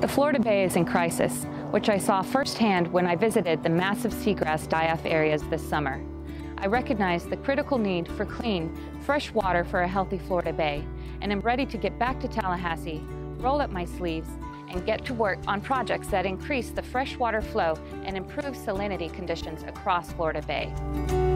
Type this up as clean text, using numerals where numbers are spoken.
The Florida Bay is in crisis, which I saw firsthand when I visited the massive seagrass die-off areas this summer. I recognize the critical need for clean, fresh water for a healthy Florida Bay, and am ready to get back to Tallahassee, roll up my sleeves, and get to work on projects that increase the freshwater flow and improve salinity conditions across Florida Bay.